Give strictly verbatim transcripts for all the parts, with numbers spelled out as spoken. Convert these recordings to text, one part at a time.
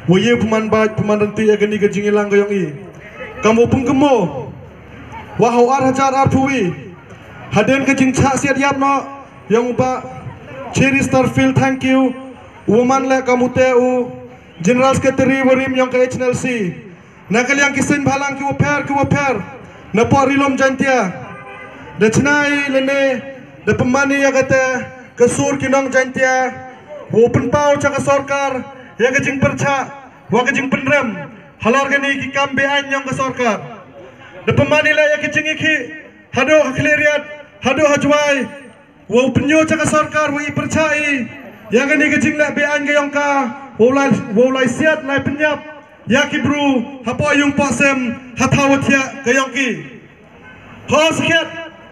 Waya peman baj peman renti akan ni kejing ilang kayong i. Kamu penggemo. Wahau ar hajar ar puwi. Haden kejing cak siat yap no yang ba Cherry Starfield, thank you. Woman le kamu teu General Secretary warim yang ke H N L C. Nakal yang kisin balang ki waper ki waper. Napa rilom jantia. Da chnai lene da pemani ya kata kesur kinong jantia. Open pau cak sarkar ya kejing perca wa kejing penrem halar gani ki kambe an yang ke sarkar. Da pemani le ya kejing iki hado hakhleriat hado hajwai wa penyo cak sarkar wa i percai ya gani kejing le be an ge yang ka wolai wolai siat lai penyap ya ki bru hapo yung pasem hathawatia ke yang ki khosket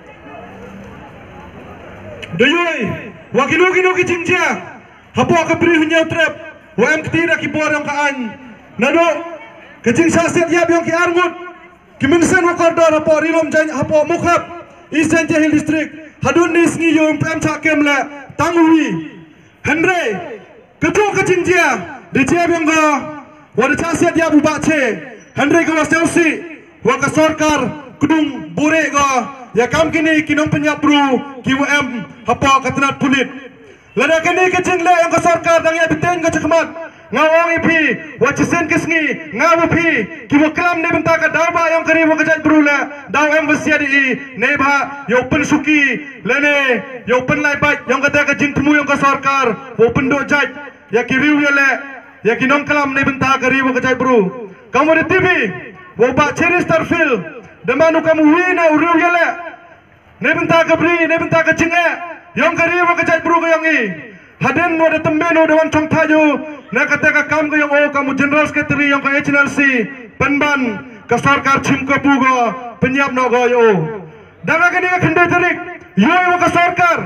doyoi wa kinu kinu ki jingja hapo ka bri hunya trap wa em ketira ki bor yang ka an nado kejing saset ya yang ki arngut ki mensen wa kordor hapo rilom jan hapo mukhap Eastern Hill District hadun ni sngi yung pem chakem la tangui hendre kejo kejing dia de jeb yang ga wa de saset ya bu ba che hendre ka wastelsi wa ka sarkar kudung bore ga ya kam kini kinong penyap bru ki wa em hapo katnat pulit lada kini kejing le yang ka sarkar dang ya biten ka chakmat ngawang ipi wa chisen kisngi ngawu pi ki wa klam ne benta ka dawa yang kari wa kajat bru la daw em wasia di ne ba yo pen suki lene yo pen lai bat yang kata ka jing temu yang ka sarkar wo pen do jaj ya ki riu ya le ya ki nong klam ne benta kari wa kajat bru kamu di T V wo ba Cherry Starfield demanu kamu wina uriu ya le ne benta ka bri ne benta ka jinga yang kari wa kajat bru ka yang i haden no de tembeno dewan chong thayu na kata ka kam ko yang o kamu General Secretary yang ka H N L C penban ka sarkar chim ko bugo penyap no go yo daga kini ka khinde tarik yo yo ka sarkar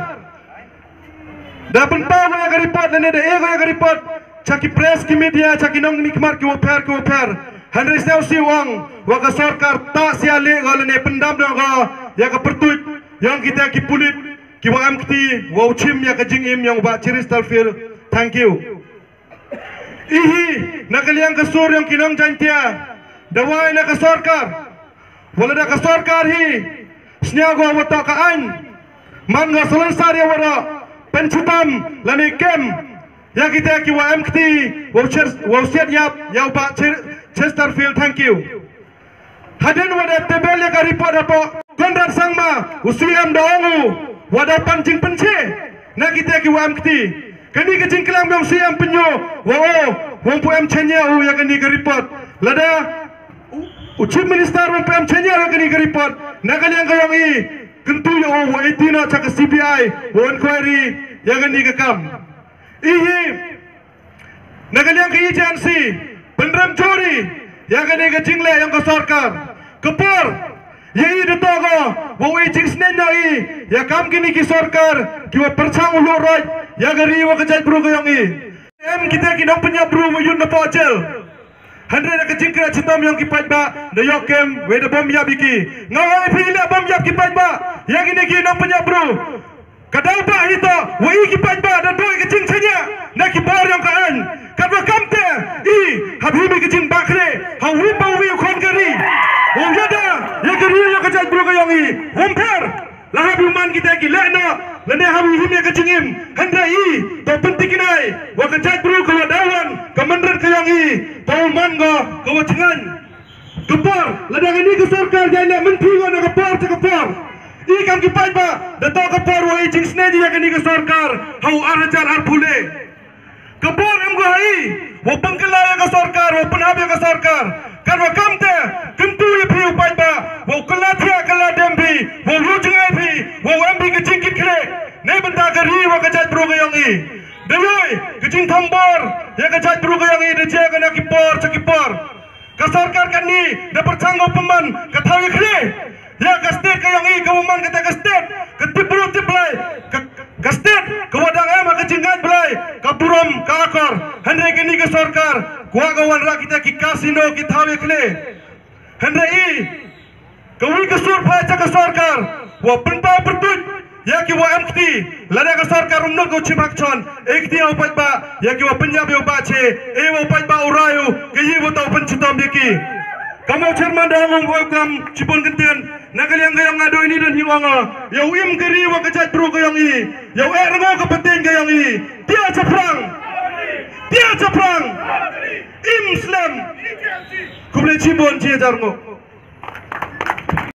da penpa go ya report ne de ego ya report chaki press ki media chaki nong ni kmar ki wo pher ki wo pher Henry Snelsi wang wa ka sarkar ta sia le go ne pendam no go ya ka pertuit yang kita ki pulit ki wa am kiti wa chim ya ka jing im yang ba Cherry Starfield thank you ihi nakaliang kasur yang kinong jantia dawai na kasarkar wala da kasarkar hi snyago wata kaan man ga salansar ya wara pencutam lani kem ya kita ki wa mkt voucher voucher yap ya ba Chesterfield thank you haden wada tebel ya ka report apo kondar sangma usiam daongu wada pancing penche na kita ki wa mkt kani kejing kelang bang siam penyo wow wong pu em chenya u ya kani ke report lada chief minister wong pu em chenya ya kani ke report nakal yang kayong i kentu yo wa itina chak C B I wo inquiry ya kani ke kam ihi nakal yang ke agency penram chori ya kani ke jingle yang ke sarkar kepor yai de togo wo i jingsne nai ya kam kini ki sarkar ki wa perchang ulo roj ya gari wa kajat bru ko yang i em kita ki nong penya bru wa yun na pachel hundred na kajing kra chitam yang ki pajba de yokem we de bom ya biki ngawai phila bom ya ki pajba ya kini ki nong penya bru kadal ba hito wa i ki pajba dan doi kajing chanya na ki bar yang kaan kadwa kamte i habimi kajing bakre ha wi ba wi khon gari wong yada ya gari wa kajat bru ko yang i womper lahabi man kita ki lena lene habi himya kajingim handra i to pentikinai wa kajat bru ko dawan kamandran kayang i to man go ko wachangan kepor ladang ini ke sarkar jale menteri go na kepor ta kepor i kam ki pajba da to kepor wa i jingsne ji ya kani ke sarkar hau arajar ar phule kepor em go hai wa pangkala ya ke sarkar wa panhabe ke sarkar karwa kamte kentu ye phi pajba wa kalathia kala dembi wa rujngai phi wa mb ke jingkit kre ne benda gari wa kajat bru ko yang i dewoi kejing thambor ya kajat bru ko yang i de je kana ki por chakipor ka sarkar kani de perchanggo peman ka thawi kre ya ka state ka yang i ka man ka ta state ka tipro tiplai ka state ka wadang em ka jingat blai ka burom ka akor hande kini ka sarkar kwa gawan ra kita ki kasino ki thawi kre hande i ka wi ka sur phai cha ka sarkar wa penpa pertut ya ki wa mkt lada ka sarkar umno go chimak chon ekti au pajba ya ki wa punjab yo ba che e wo pajba urayo ki. Kamu chairman dalam program Cipon Kentian. Nakaliang kayang ngado ini dan hiwanga. Yau im keri wa kecai bro kayang i. Yau ergo kepenting kayang i. Dia ceprang. Dia ceprang. Im Islam. Kuble Cipon cie jarmo.